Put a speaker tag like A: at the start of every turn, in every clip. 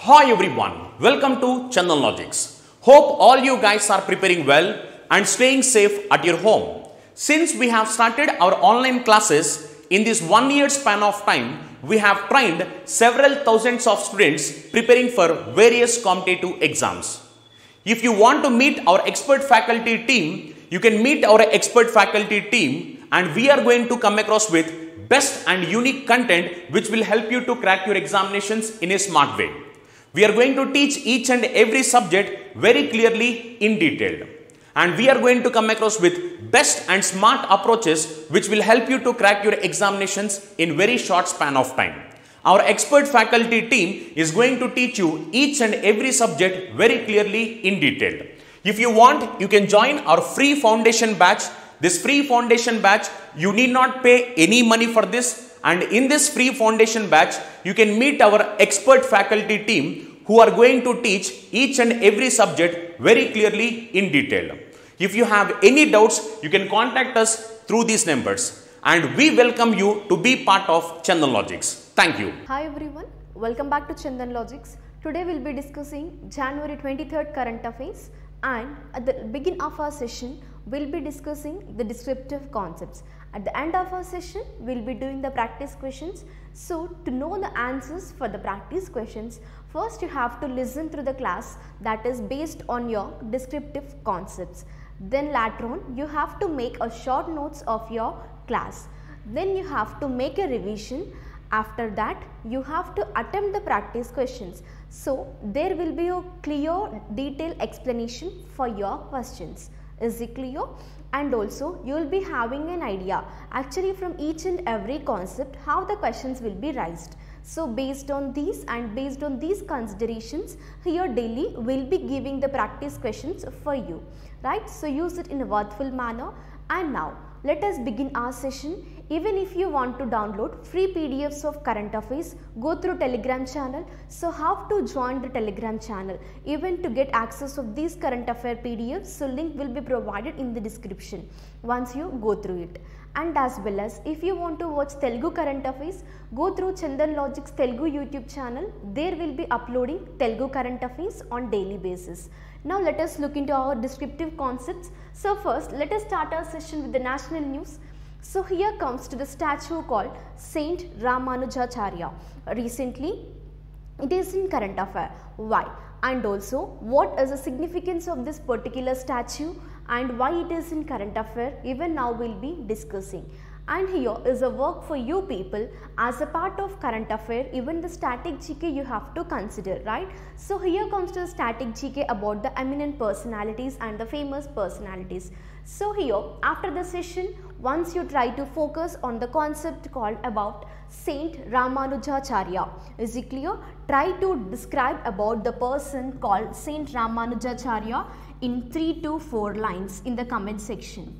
A: Hi everyone, welcome to Chandan Logics. Hope all you guys are preparing well and staying safe at your home. Since we have started our online classes, in this 1 year span of time, we have trained several thousands of students preparing for various competitive exams. If you want to meet our expert faculty team, you can meet our expert faculty team, and we are going to come across with best and unique content which will help you to crack your examinations in a smart way. We are going to teach each and every subject very clearly in detail, and we are going to come across with best and smart approaches which will help you to crack your examinations in very short span of time. Our expert faculty team is going to teach you each and every subject very clearly in detail. If you want, you can join our free foundation batch. This free foundation batch, you need not pay any money for this. And in this free foundation batch, you can meet our expert faculty team who are going to teach each and every subject very clearly in detail. If you have any doubts, you can contact us through these numbers. And we welcome you to be part of Chandan Logics. Thank you.
B: Hi everyone, welcome back to Chandan Logics. Today we will be discussing January 23rd current affairs, and at the beginning of our session, we will be discussing the descriptive concepts. At the end of our session, we will be doing the practice questions. So, to know the answers for the practice questions, first you have to listen through the class that is based on your descriptive concepts. Then later on, you have to make a short notes of your class. Then you have to make a revision. After that, you have to attempt the practice questions. So, there will be a clear detailed explanation for your questions. Is it clear? And also you will be having an idea actually from each and every concept how the questions will be raised. So based on these and based on these considerations, here daily we will be giving the practice questions for you, right? So use it in a worthwhile manner. And now let us begin our session. Even if you want to download free PDFs of current affairs, go through Telegram channel. So how to join the Telegram channel, even to get access of these current affair PDFs, so link will be provided in the description once you go through it. And as well as if you want to watch Telugu current affairs, go through Chandan Logics Telugu YouTube channel. There will be uploading Telugu current affairs on daily basis. Now let us look into our descriptive concepts. So first let us start our session with the national news. So here comes to the statue called Saint Ramanujacharya. Recently it is in current affair. Why? And also what is the significance of this particular statue and why it is in current affair, even now we will be discussing. And here is a work for you people as a part of current affair. Even the static GK you have to consider, right? So here comes to the static GK about the eminent personalities and the famous personalities. So here after the session, once you try to focus on the concept called about Saint Ramanujacharya, is it clear? Try to describe about the person called Saint Ramanujacharya in 3 to 4 lines in the comment section.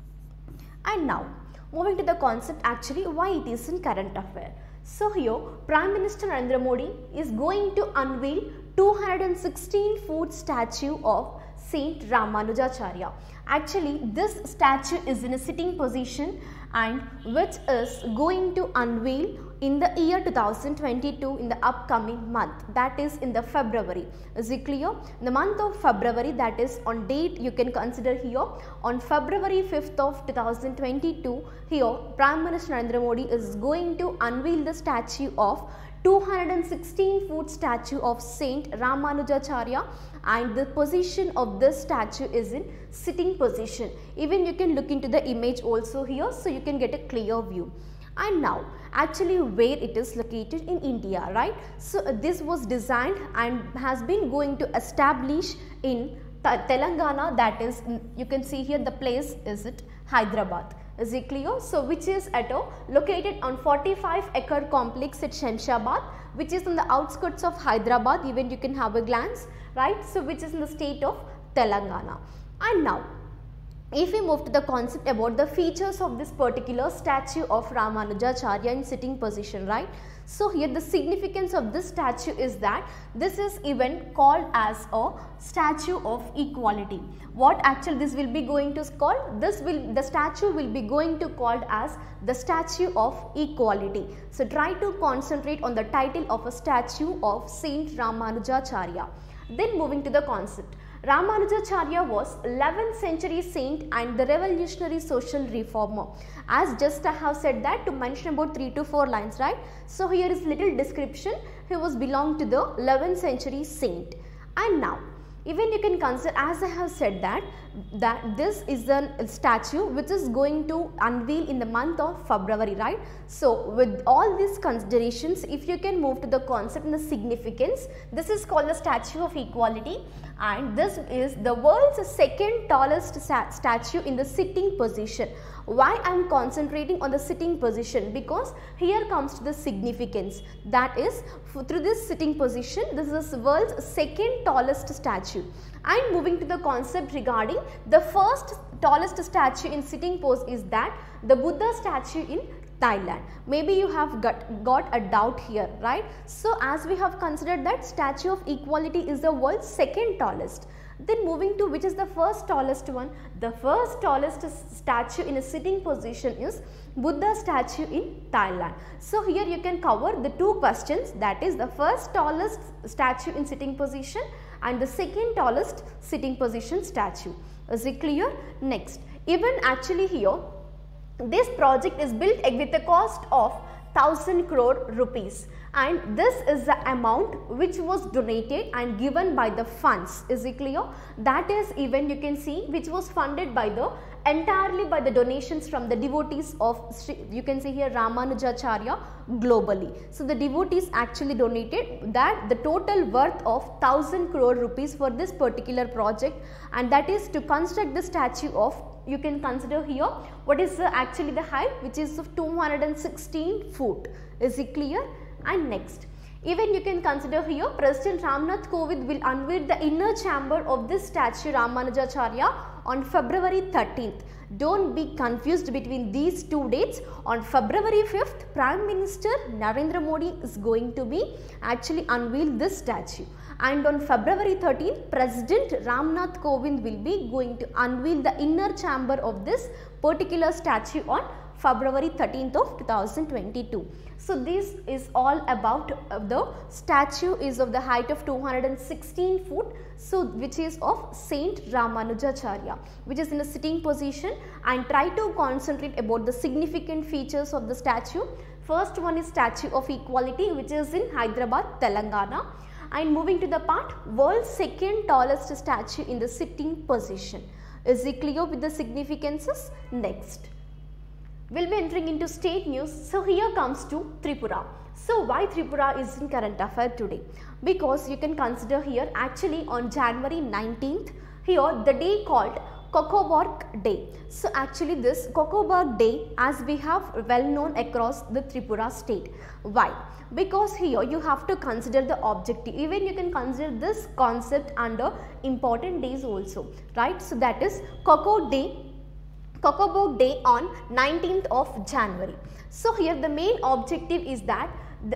B: And now moving to the concept actually why it is in current affair. So here Prime Minister Narendra Modi is going to unveil 216-foot statue of Saint Ramanujacharya. Actually this statue is in a sitting position and which is going to unveil in the year 2022 in the upcoming month, that is in the February. Is it clear? The month of February, that is on date you can consider here on February 5th of 2022, here Prime Minister Narendra Modi is going to unveil the statue of 216-foot statue of Saint Ramanujacharya, and the position of this statue is in sitting position. Even you can look into the image also here, so you can get a clear view. And now actually where it is located in India, right? So this was designed and has been going to establish in Telangana, that is you can see here the place is it Hyderabad. Is it clear? So which is located on 45-acre complex at Shamshabad, which is on the outskirts of Hyderabad. Even you can have a glance, right? So which is in the state of Telangana. And now if we move to the concept about the features of this particular statue of Ramanujacharya in sitting position, right? So here the significance of this statue is that this is even called as a statue of equality. What actually this will be going to call? The statue will be going to called as the statue of equality. So try to concentrate on the title of a statue of Saint Ramanujacharya. Then moving to the concept. Ramanujacharya was 11th century saint and the revolutionary social reformer. As just I have said that to mention about 3 to 4 lines, right? So here is little description. He was belonged to the 11th century saint. And now even you can consider, as I have said that this is a statue which is going to unveil in the month of February, right? So with all these considerations, if you can move to the concept and the significance, this is called the Statue of Equality, and this is the world's second tallest statue in the sitting position. Why I am concentrating on the sitting position? Because here comes to the significance, that is through this sitting position, this is the world's second tallest statue. And moving to the concept regarding the first tallest statue in sitting pose is that the Buddha statue in Thailand. Maybe you have got a doubt here, right? So as we have considered that Statue of Equality is the world's second tallest. Then moving to which is the first tallest one? The first tallest statue in a sitting position is Buddha statue in Thailand. So here you can cover the two questions, that is the first tallest statue in sitting position and the second tallest sitting position statue. Is it clear? Next, even actually here this project is built with a cost of 1000 crore rupees, and this is the amount which was donated and given by the funds. Is it clear? That is, even you can see, which was funded by the entirely by the donations from the devotees of you can see here Ramanujacharya globally. So the devotees actually donated that the total worth of 1000 crore rupees for this particular project, and that is to construct the statue of, you can consider here what is actually the height, which is of 216 foot. Is it clear? And next, even you can consider here President Ramnath Kovind will unveil the inner chamber of this statue Ramanujacharya on February 13th. Don't be confused between these two dates. On February 5th, Prime Minister Narendra Modi is going to be actually unveil this statue. And on February 13th, President Ramnath Kovind will be going to unveil the inner chamber of this particular statue on February 13th of 2022. So this is all about the statue is of the height of 216 foot. So which is of Saint Ramanujacharya, which is in a sitting position, and try to concentrate about the significant features of the statue. First one is Statue of Equality, which is in Hyderabad, Telangana. And moving to the part, world's second tallest statue in the sitting position. Is it clear with the significances? Next, we'll be entering into state news. So here comes to Tripura. So why Tripura is in current affair today? Because you can consider here actually on January 19th, here the day called Cocoburg Day. So actually this Cocoburg Day, as we have well known across the Tripura state. Why? Because here you have to consider the objective. Even you can consider this concept under important days also, right? So that is Cocoburg Day on 19th of January. So here the main objective is that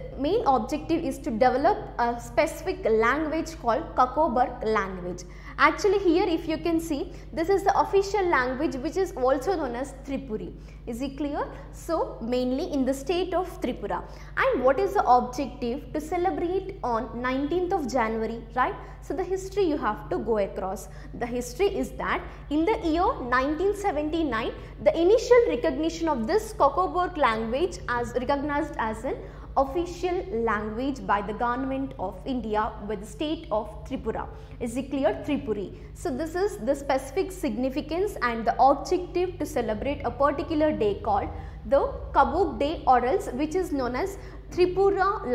B: to develop a specific language called Cocoburg language. Actually here if you can see, this is the official language which is also known as Tripuri. Is it clear? So mainly in the state of Tripura. And what is the objective? To celebrate on 19th of January, right? So the history you have to go across. The history is that in the year 1979, the initial recognition of this Cocoburg language as recognized as an official language by the government of India with the state of Tripura. Is it clear? Tripuri. So this is the specific significance and the objective to celebrate a particular day called the Cocoburg Day, or else which is known as Tripuri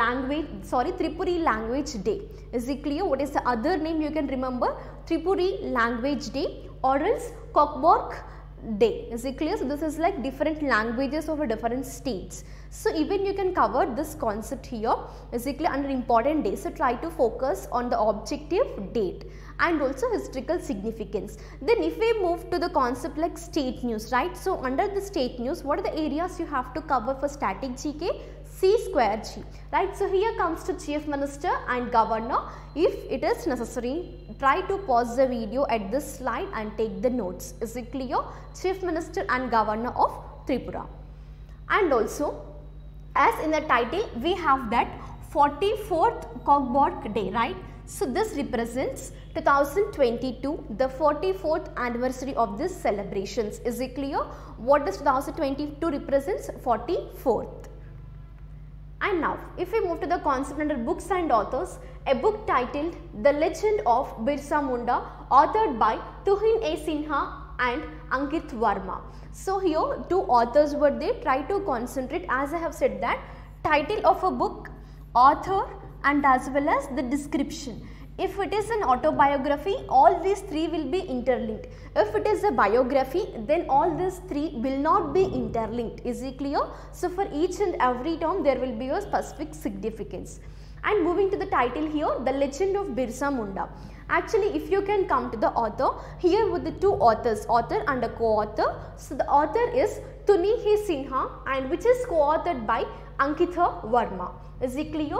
B: Language Day. Is it clear? What is the other name you can remember? Tripuri Language Day, or else Cocoburg Day. Is it clear? So this is like different languages of different states. So even you can cover this concept here. Is it clear? Under important days. So try to focus on the objective date. and also historical significance. Then if we move to the concept like state news, right? So under the state news, what are the areas you have to cover for static GK? C square G, right? So here comes to Chief Minister and Governor. If it is necessary, try to pause the video at this slide and take the notes. Is it clear? Chief Minister and Governor of Tripura. And also, as in the title, we have that 44th Cockburn Day, right? So this represents 2022, the 44th anniversary of this celebrations. Is it clear? What does 2022 represents? 44th. And now, if we move to the concept under books and authors, a book titled The Legend of Birsa Munda, authored by Tuhin A. Sinha and Ankit Verma. So here two authors were there. Try to concentrate, as I have said, that title of a book, author, and as well as the description. If it is an autobiography, all these three will be interlinked. If it is a biography, then all these three will not be interlinked. Is it clear? So for each and every term, there will be a specific significance. And moving to the title here, The Legend of Birsa Munda. Actually, if you can come to the author, here with the two authors, author and a co-author. So the author is Tuhin A. Sinha, and which is co-authored by Ankita Verma. Is it clear?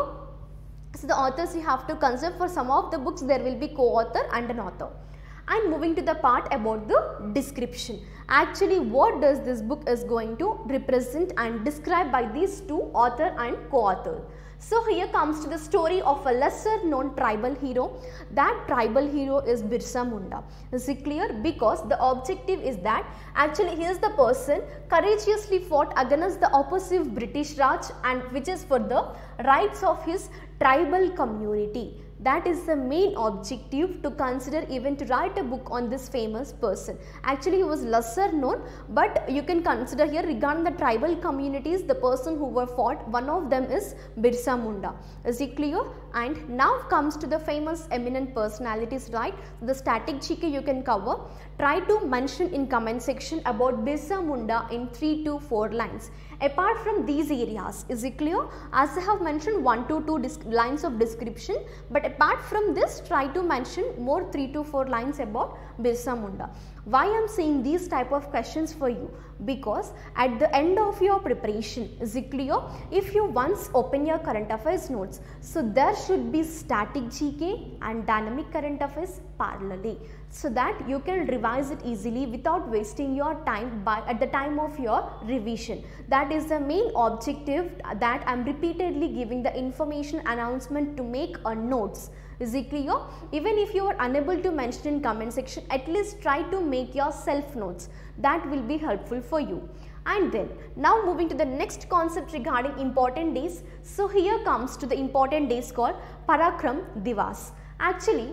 B: So the authors you have to consider. For some of the books there will be co-author and an author. And moving to the part about the description. Actually, what does this book is going to represent and describe by these two, author and co-author. So here comes to the story of a lesser known tribal hero. That tribal hero is Birsa Munda. Is it clear? Because the objective is that actually he is the person courageously fought against the oppressive British Raj, and which is for the rights of his tribal community. That is the main objective to consider, even to write a book on this famous person. Actually, he was lesser known, but you can consider here regarding the tribal communities, the person who were fought, one of them is Birsa Munda. Is it clear? And now comes to the famous eminent personalities, right? The static GK you can cover. Try to mention in comment section about Birsa Munda in 3 to 4 lines. Apart from these areas, is it clear? As I have mentioned 1 to 2 lines of description, but apart from this, try to mention more 3 to 4 lines about Birsa Munda. Why I am saying these type of questions for you? Because at the end of your preparation, is it clear? If you once open your current affairs notes, so there should be static GK and dynamic current affairs parallelly, so that you can revise it easily without wasting your time at the time of your revision. That is the main objective, that I am repeatedly giving the information announcement to make a notes. Is it clear? Even if you are unable to mention in comment section, at least try to make your self notes. That will be helpful for you. And then now moving to the next concept regarding important days. So here comes to the important days called Parakram Divas. Actually,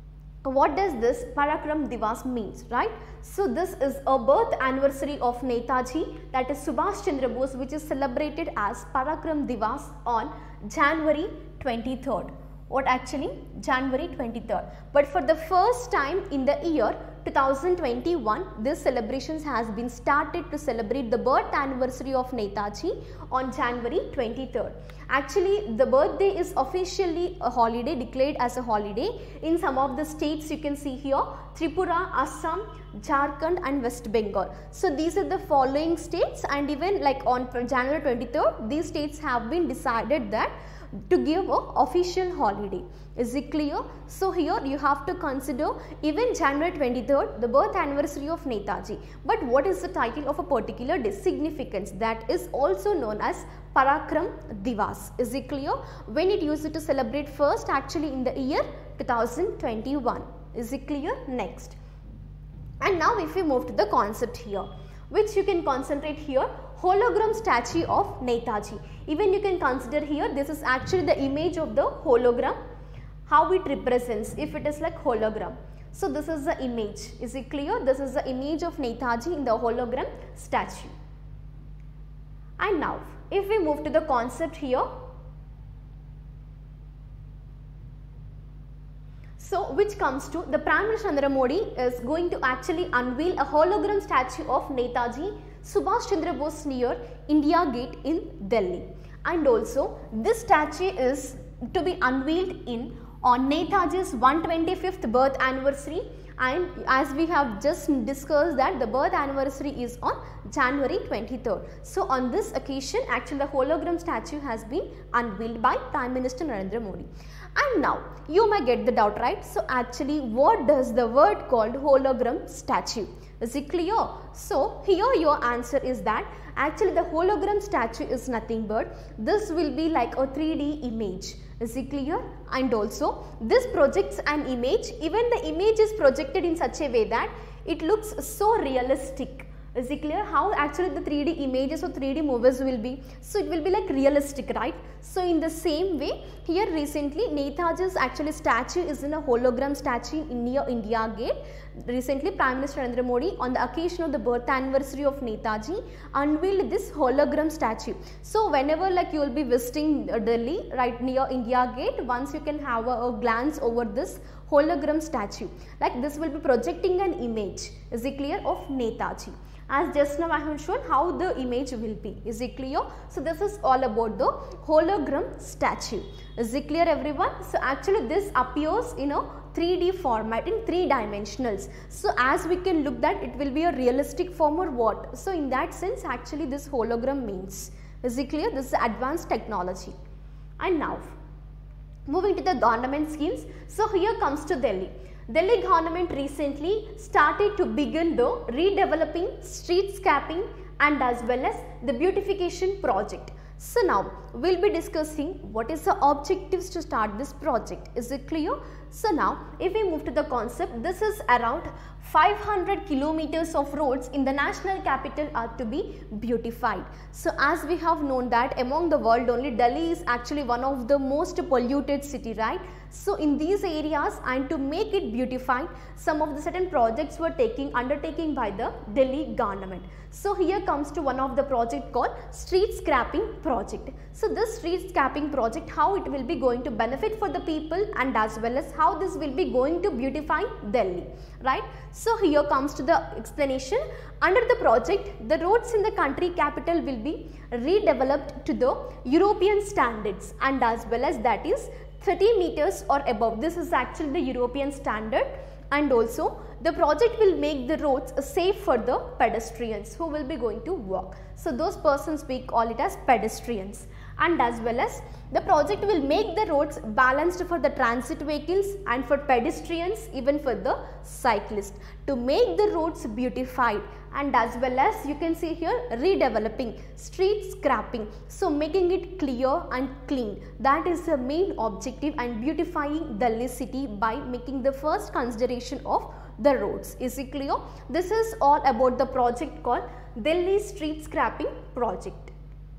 B: what does this Parakram Divas means, right? So this is a birth anniversary of Netaji, that is Subhash Chandra Bose, which is celebrated as Parakram Divas on January 23rd. What actually? January 23rd. But for the first time in the year 2021, this celebrations has been started to celebrate the birth anniversary of Netaji on January 23rd. Actually, the birthday is officially a holiday, declared as a holiday in some of the states. You can see here Tripura, Assam, Jharkhand and West Bengal. So these are the following states, and even like on January 23rd, these states have been decided that to give a official holiday. Is it clear? So here you have to consider even January 23rd, the birth anniversary of Netaji. But what is the title of a particular day? Significance, that is also known as Parakram Divas. Is it clear? When it used to celebrate first, actually in the year 2021. Is it clear? Next. And now if we move to the concept here, which you can concentrate here, hologram statue of Netaji. Even you can consider here, this is actually the image of the hologram, how it represents, if it is like hologram. So this is the image. Is it clear? This is the image of Netaji in the hologram statue. And now if we move to the concept here, so which comes to the Prime Minister Narendra Modi is going to actually unveil a hologram statue of Netaji Subhash Chandra Bose near India Gate in Delhi. And also this statue is to be unveiled in on Netaji's 125th birth anniversary, and as we have just discussed that the birth anniversary is on January 23rd. So on this occasion actually the hologram statue has been unveiled by Prime Minister Narendra Modi. And now you may get the doubt, right? So actually what does the word called hologram statue? Is it clear? So here your answer is that actually the hologram statue is nothing but this will be like a 3D image. Is it clear? And also this projects an image, even the image is projected in such a way that it looks so realistic. Is it clear how actually the 3D images or 3D movies will be? So it will be like realistic, right? So in the same way here recently Netaji's actually statue is in a hologram statue near India Gate. Recently Prime Minister Narendra Modi on the occasion of the birth anniversary of Netaji unveiled this hologram statue. So whenever like you will be visiting Delhi right near India Gate, once you can have a glance over this hologram statue, like this will be projecting an image, is it clear, of Netaji. As just now I have shown how the image will be. Is it clear? So this is all about the hologram statue. Is it clear everyone? So actually this appears in a 3D format in 3 dimensionals. So as we can look that it will be a realistic form or what. So in that sense actually this hologram means. Is it clear? This is advanced technology. And now moving to the government schemes. So here comes to Delhi. Delhi government recently started to begin the redeveloping, streetscaping and as well as the beautification project. So now we will be discussing what is the objectives to start this project. Is it clear? So now if we move to the concept, this is around 500 kilometers of roads in the national capital are to be beautified. So as we have known that among the world only Delhi is actually one of the most polluted city, right? So in these areas and to make it beautified, some of the certain projects were undertaking by the Delhi government. So here comes to one of the project called street scrapping project. So this street scrapping project, how it will be going to benefit for the people and as well as how this will be going to beautify Delhi, right? So here comes to the explanation. Under the project, the roads in the country capital will be redeveloped to the European standards and as well as that is 30 meters or above. This is actually the European standard, and also the project will make the roads safe for the pedestrians who will be going to walk. So those persons we call it as pedestrians, and as well as the project will make the roads balanced for the transit vehicles and for pedestrians, even for the cyclists, to make the roads beautified, and as well as you can see here redeveloping, street scrapping, so making it clear and clean. That is the main objective, and beautifying Delhi city by making the first consideration of the roads. Is it clear? This is all about the project called Delhi Street Scrapping Project.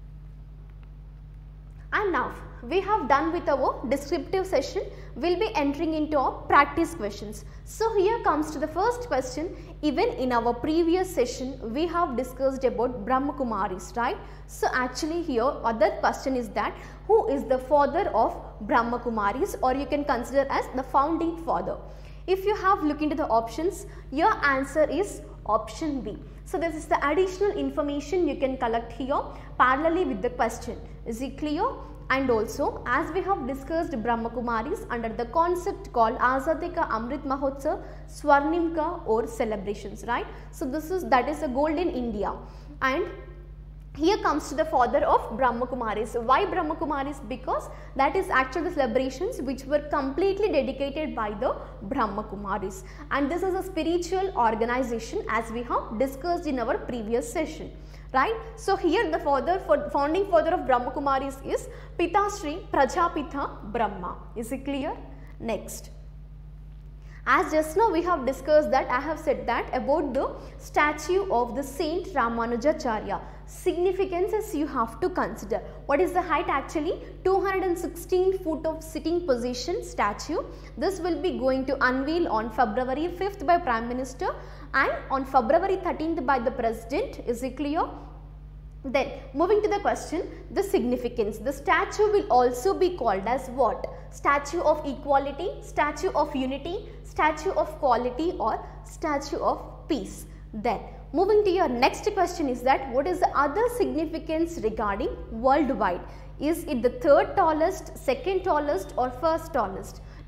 B: And now we have done with our descriptive session. We will be entering into our practice questions. So here comes to the first question. Even in our previous session we have discussed about Brahma Kumaris, right? So actually here other question is that who is the father of Brahma Kumaris, or you can consider as the founding father. If you have looked into the options, your answer is option B. So this is the additional information you can collect here parallelly with the question. Is it clear? And also as we have discussed Brahma Kumaris under the concept called Azadi Ka Amrit Mahotsav, Swarnimka or celebrations, right? So that is a golden India. And here comes to the father of Brahma Kumaris. Why Brahma Kumaris? Because that is actually the celebrations which were completely dedicated by the Brahma Kumaris, and this is a spiritual organization as we have discussed in our previous session, right? So here the founding father of Brahma Kumaris is Pitasri Prajapitha Brahma. Is it clear? Next. As just now we have discussed that, I have said that about the statue of the Saint Ramanujacharya. Significances you have to consider. What is the height actually? 216 foot of sitting position statue. This will be going to unveil on February 5th by Prime Minister and on February 13th by the President. Is it clear? Then moving to the question, the significance. The statue will also be called as what? Statue of equality, statue of unity, statue of quality, or statue of peace. Then moving to your next question is that what is the other significance regarding worldwide? Is it the third tallest, second tallest, or first tallest?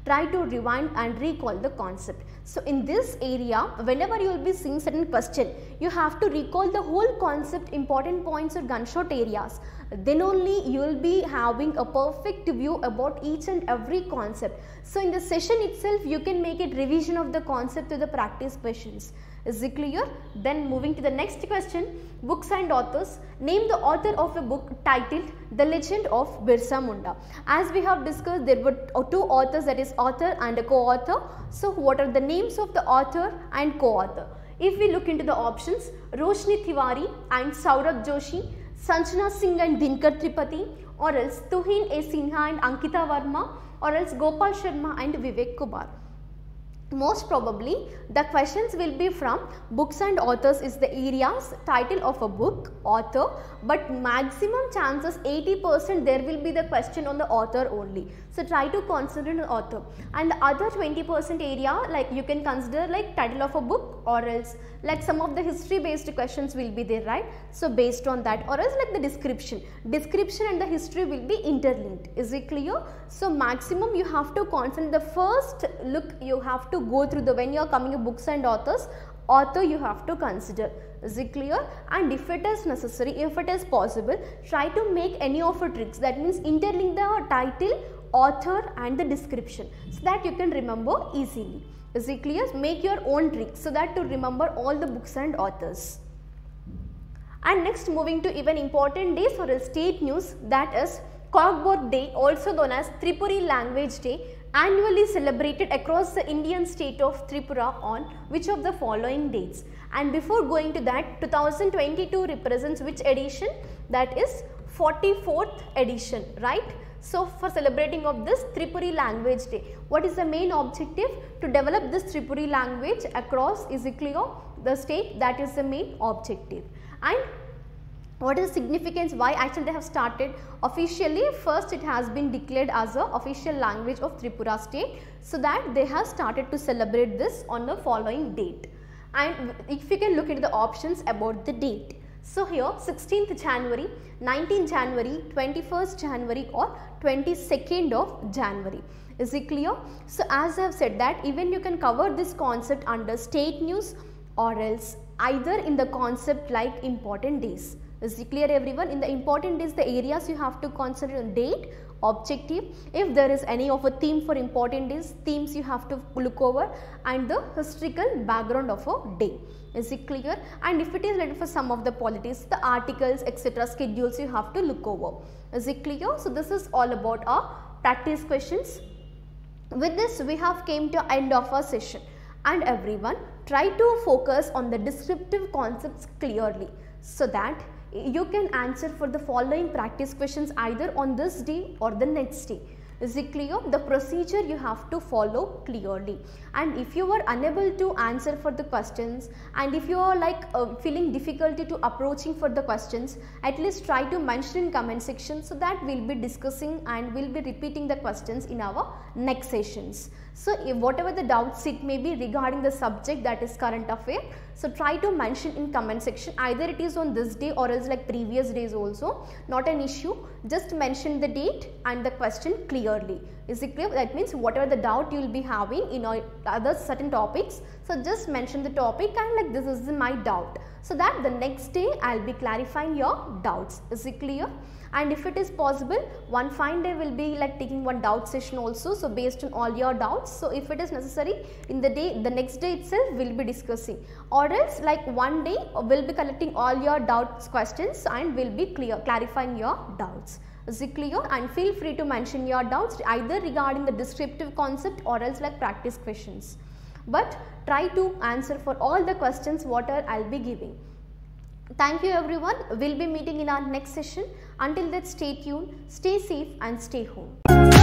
B: try to rewind and recall the concept. So in this area, whenever you will be seeing certain question, you have to recall the whole concept, important points or gunshot areas. Then only you will be having a perfect view about each and every concept. So in the session itself, you can make it revision of the concept to the practice questions. Is it clear? Then moving to the next question, books and authors. Name the author of a book titled The Legend of Birsa Munda. As we have discussed, there were two authors, that is author and a co-author. So what are the names of the author and co-author? If we look into the options, Roshni Tiwari and Saurabh Joshi, Sanjana Singh and Dinkar Tripathi, or else Tuhin A. Sinha and Ankita Verma, or else Gopal Sharma and Vivek Kumar. Most probably the questions will be from books and authors is the areas, title of a book, author, but maximum chances 80% there will be the question on the author only. So try to concentrate on author, and the other 20% area, like you can consider like title of a book, or else like some of the history based questions will be there, right? So based on that, or else like the description and the history will be interlinked. Is it clear? So maximum you have to concentrate. The first look you have to go through the, when you are coming to books and authors, author you have to consider. Is it clear? And if it is necessary, if it is possible, try to make any of the tricks, that means interlink the title, author and the description, so that you can remember easily. Is it clear? Make your own tricks so that to remember all the books and authors. And next, moving to even important days or state news, that is Kokborok Day, also known as Tripuri Language Day, annually celebrated across the Indian state of Tripura on which of the following dates? And before going to that, 2022 represents which edition? That is 44th edition, right? So for celebrating of this Tripuri Language Day, what is the main objective? To develop this Tripuri language across, is it clear, the state, that is the main objective. And what is the significance? Why actually they have started officially? First, it has been declared as a official language of Tripura state, so that they have started to celebrate this on the following date. And if you can look into the options about the date. So here 16th January, 19th January, 21st January or 22nd of January. Is it clear? So as I have said that even you can cover this concept under state news, or else either in the concept like important days. Is it clear everyone? In the important days, the areas you have to consider on date, objective, if there is any of a theme for important days, themes you have to look over, and the historical background of a day. Is it clear? And if it is related for some of the politics, the articles, etc., schedules you have to look over. Is it clear? So this is all about our practice questions. With this, we have came to end of our session, and everyone try to focus on the descriptive concepts clearly, so that you can answer for the following practice questions either on this day or the next day. Is it clear? The procedure you have to follow clearly, and if you are unable to answer for the questions, and if you are like feeling difficulty to approaching for the questions, at least try to mention in comment section, so that we will be discussing and we will be repeating the questions in our next sessions. So if whatever the doubts it may be regarding the subject, that is current affair, so try to mention in comment section, either it is on this day or else like previous days also, not an issue. Just mention the date and the question clearly. Is it clear? That means whatever the doubt you will be having in other certain topics, so just mention the topic and like this is my doubt, so that the next day I will be clarifying your doubts. Is it clear? And if it is possible, one fine day will be like taking one doubt session also, so based on all your doubts. So if it is necessary, in the next day itself we will be discussing, or else like one day we will be collecting all your doubts questions and we will be clarifying your doubts. Is it clear? And feel free to mention your doubts either regarding the descriptive concept or else like practice questions, but try to answer for all the questions what I will be giving. Thank you everyone. We will be meeting in our next session. Until that, stay tuned, stay safe and stay home.